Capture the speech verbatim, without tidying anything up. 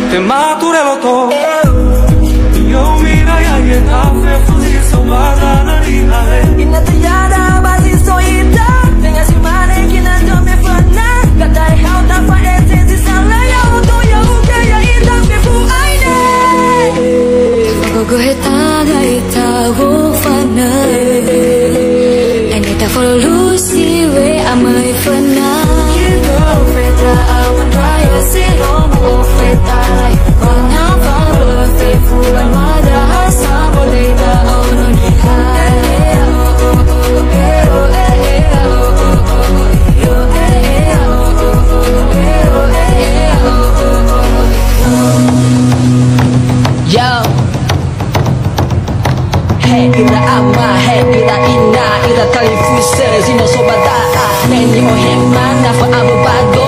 te maturelo to. Yo mira ya yeta fe fuzi sobada na rihae. Ina tayada basi soita. Tenga si mane kina dome fana. Katai hau ta fa etenzi sala ya uto ya uke ya ita me fu aine. Fago heta ga ita wo fana. Anita for Lucy we amai fana. Kita feta awan raya silom o feta. Wana falo fe fulan mada hasa boleh ono ni hai. Yo, hey ira ama, hey ira ina, ira talifuse, zino sobada, neni o hema, nafa abo bago.